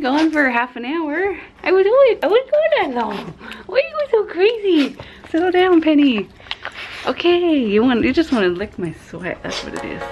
gone for half an hour. I was gone that long. Why are you going so crazy? Settle down, Penny. Okay, you just want to lick my sweat. That's what it is.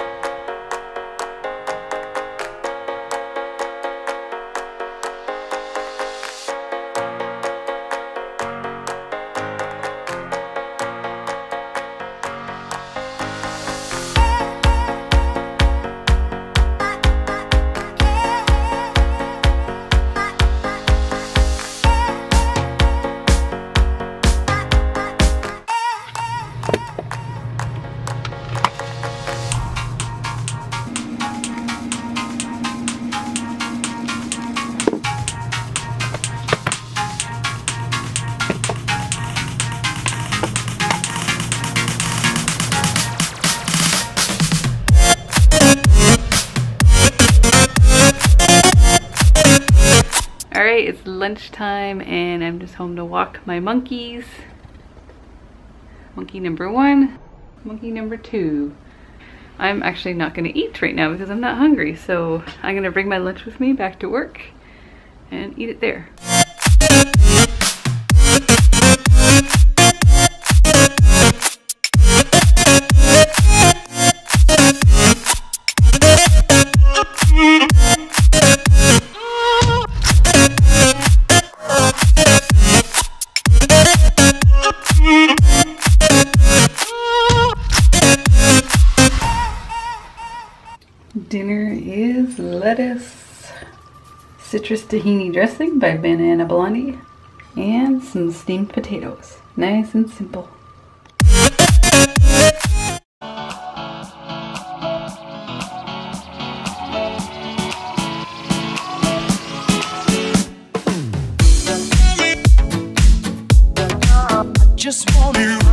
Alright, it's lunchtime and I'm just home to walk my monkeys. Monkey number 1, monkey number 2. I'm actually not going to eat right now because I'm not hungry, so I'm going to bring my lunch with me back to work and eat it there. Dinner is lettuce, citrus tahini dressing by Banana Blondie, and some steamed potatoes. Nice and simple. Just want you.